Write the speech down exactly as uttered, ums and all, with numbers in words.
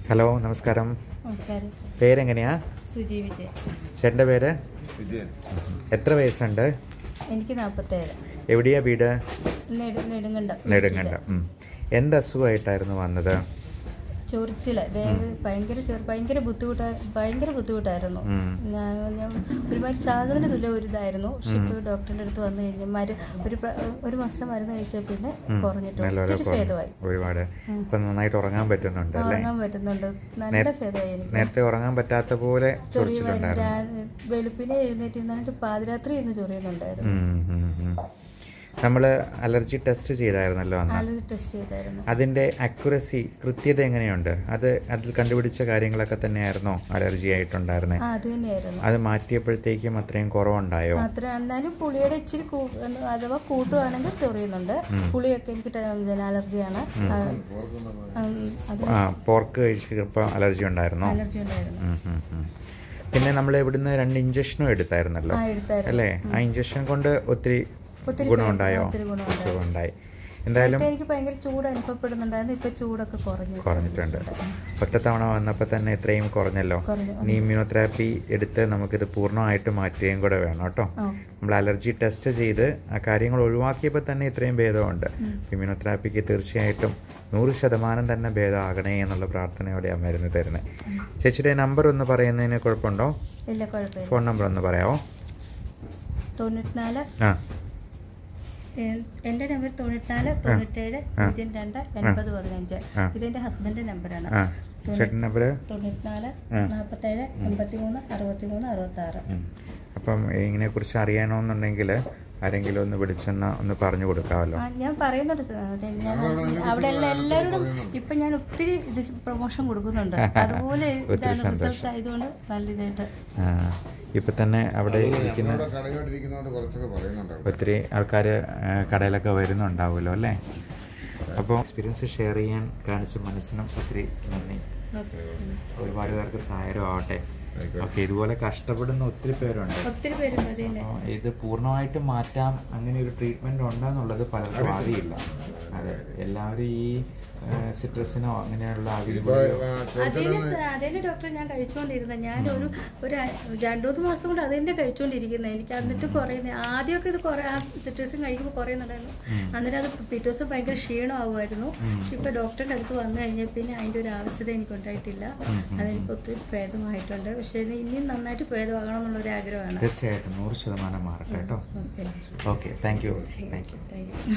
Hello, നമസ്കാരം. നമസ്കാരം. പേരെങ്ങനെയാ? സുജി വിജയ്. ചേട്ടൻ്റെ പേര്? വിജയൻ. എത്ര വയസ്സുണ്ട്? എനിക്ക് നാൽപ്പത്തേഴ്. എവിടെയാ വീട്? നെടുങ്കണ്ടം. നെടുങ്കണ്ടം. എന്ത് അസുഖമായിട്ടായിരുന്നു വന്നത്? ചൊറിച്ചില്, ഭയങ്കര ഭയങ്കര ബുദ്ധിമുട്ടായി ഭയങ്കര ബുദ്ധിമുട്ടായിരുന്നു. ഞാൻ ഞാൻ ഒരുമാതിരി ചാകുന്നതിന് തുല്യ ഒരു ഇതായിരുന്നു. പക്ഷെ ഇപ്പോൾ ഡോക്ടറിൻ്റെ അടുത്ത് വന്നു കഴിഞ്ഞാൽ മരു ഒരു ഒരു മാസം മരുന്ന് കഴിച്ചാൽ പിന്നെ കുറഞ്ഞിട്ട് ഒത്തിരി ഭേദമായി. ഒരുപാട് നന്നായിട്ട് ഉറങ്ങാൻ പറ്റുന്നുണ്ട്. ഉറങ്ങാൻ പറ്റുന്നുണ്ട്. നല്ല ഭേദമായി. എനിക്ക് നേരത്തെ ഉറങ്ങാൻ പറ്റാത്ത പോലെ വെളുപ്പിനെ എഴുന്നേറ്റ് പാതിരാത്രി ഇരുന്ന് ചൊറിയുന്നുണ്ടായിരുന്നു. നമ്മൾ അലർജി ടെസ്റ്റ് ചെയ്തായിരുന്നല്ലോ അന്ന്. അലർജി ടെസ്റ്റ് ചെയ്തായിരുന്നു. അതിന്റെ അക്യുറസി, കൃത്യത എങ്ങനെയുണ്ട്? അത് അതിൽ കണ്ടുപിടിച്ച കാര്യങ്ങളൊക്കെ തന്നെയായിരുന്നോ അലർജി ആയിട്ടുണ്ടായിരുന്നത്? അത് തന്നെയായിരുന്നു. അത് മാറ്റിയപ്പോഴത്തേക്കും അത്രയും കുറവുണ്ടായോ? അത്ര എന്നാലും പുളിയുടെ ഇച്ചിരി അഥവാ കൂട്ടുവാണെങ്കിൽ ചൊറിയുന്നുണ്ട്. പുളിയൊക്കെ എനിക്ക് അലർജിയാണ്. പോർക്ക് കഴിച്ചപ്പോൾ അലർജി ഉണ്ടായിരുന്നോ? അലർജി ഉണ്ടായിരുന്നു. പിന്നെ നമ്മൾ ഇവിടുന്ന് രണ്ട് ഇഞ്ചക്ഷനും എടുത്തായിരുന്നല്ലോ അല്ലേ? ആ ഇഞ്ചക്ഷൻ കൊണ്ട് ഒത്തിരി ഗുണമുണ്ടായോ? സുഖമുണ്ടായി. എന്തായാലും എനിക്ക് ഭയങ്കര ചൂട് അനുഭവപ്പെടുന്നുണ്ടായിരുന്നു. ഇപ്പൊ ചൂടൊക്കെ കുറഞ്ഞു കുറഞ്ഞിട്ടുണ്ട്. ഒറ്റത്തവണ വന്നപ്പോൾ തന്നെ ഇത്രയും കുറഞ്ഞല്ലോ. ഇനി ഇമ്മ്യൂണോതെറാപ്പി എടുത്ത് നമുക്കിത് പൂർണ്ണമായിട്ട് മാറ്റുകയും കൂടെ വേണം കേട്ടോ. നമ്മൾ അലർജി ടെസ്റ്റ് ചെയ്ത് ആ കാര്യങ്ങൾ ഒഴിവാക്കിയപ്പോൾ തന്നെ ഇത്രയും ഭേദമുണ്ട്. ഇമ്മ്യൂണോതെറാപ്പിക്ക് തീർച്ചയായിട്ടും നൂറ് ശതമാനം തന്നെ ഭേദമാകണേ എന്നുള്ള പ്രാർത്ഥനയോടെയാണ് മരുന്ന് തരുന്നത്. ചേച്ചിയുടെ നമ്പർ ഒന്ന് പറയുന്നതിന് കുഴപ്പമുണ്ടോ? ഇല്ല, കുഴപ്പമില്ല. ഫോൺ നമ്പർ ഒന്ന് പറയാമോ? തൊണ്ണൂറ്റിനാല് ആ എന്റെ നമ്പർ തൊണ്ണൂറ്റിനാല് തൊണ്ണൂറ്റേഴ് പൂജ്യം രണ്ട് എൺപത് പതിനഞ്ച്. ഇതെന്റെ ഹസ്ബൻഡിന്റെ നമ്പറാണ്. തൊണ്ണൂറ്റിനാല് നാൽപ്പത്തേഴ് എൺപത്തി മൂന്ന് അറുപത്തി മൂന്ന് അറുപത്തി ആറ്. അപ്പം ഇതിനെ കുറിച്ച് അറിയണമെന്നുണ്ടെങ്കിൽ ആരെങ്കിലും ഒന്ന് വിളിച്ചെന്ന ഒന്ന് പറഞ്ഞു കൊടുക്കാമല്ലോ. ഞാൻ പറയുന്നുണ്ട്. ഞാൻ അവിടെ എല്ലാവരോടും ഇപ്പൊ ഞാൻ ഒത്തിരി ഇത് പ്രൊമോഷൻ കൊടുക്കുന്നുണ്ട്. അതുപോലെ റിസൾട്ട് ആയതുകൊണ്ട് നല്ല ഇതായിട്ട് ഇപ്പൊ തന്നെ അവിടെ ഇരിക്കുന്ന ഒത്തിരി ആൾക്കാർ കടയിലൊക്കെ വരുന്നുണ്ടാവുമല്ലോ അല്ലേ? അപ്പോൾ എക്സ്പീരിയൻസ് ഷെയർ ചെയ്യാൻ കാണിച്ച മനസ്സിനും ഒത്തിരി നന്ദി. ഒരുപാട് പേർക്ക് സഹായം ആവട്ടെ. ഓക്കെ, ഇതുപോലെ കഷ്ടപ്പെടുന്ന ഒത്തിരി പേരുണ്ട്. ഒത്തിരി പേരുണ്ട്. ഇത് പൂർണ്ണമായിട്ട് മാറ്റാം അങ്ങനെ ഒരു ട്രീറ്റ്മെന്റ് ഉണ്ടെന്നുള്ളത് പലർക്കും അറിയില്ല. അതെ, എല്ലാവരും ഈ സിട്രസിനോ അങ്ങനെയുള്ള അതേ ഡോക്ടർ ഞാൻ കഴിച്ചുകൊണ്ടിരുന്നത്. ഞാനൊരു ഒരു രണ്ടൂന്ന് മാസം കൊണ്ട് അതെന്നെ കഴിച്ചുകൊണ്ടിരിക്കുന്നത്. എനിക്ക് എന്നിട്ട് കുറയുന്നത് ആദ്യമൊക്കെ ഇത് കുറെ ആ സിട്രസും കഴിക്കുമ്പോൾ കുറയുന്നുണ്ടായിരുന്നു. അന്നേരം അത് പിറ്റേ ദിവസം ഭയങ്കര ക്ഷീണമാകുമായിരുന്നു. പക്ഷെ ഇപ്പൊ ഡോക്ടറിന്റെ അടുത്ത് വന്നു കഴിഞ്ഞാൽ പിന്നെ അതിന്റെ ഒരു ആവശ്യത എനിക്ക് ഉണ്ടായിട്ടില്ല. അതെനിക്ക് ഒത്തിരി ഭേദമായിട്ടുണ്ട്. പക്ഷെ ഇനിയും നന്നായിട്ട് ഭേദമാകണം എന്നുള്ളൊരു ആഗ്രഹമാണ്. തീർച്ചയായിട്ടും നൂറ് ശതമാനം മാറട്ടെ കേട്ടോ. Okay, thank you. Thank U.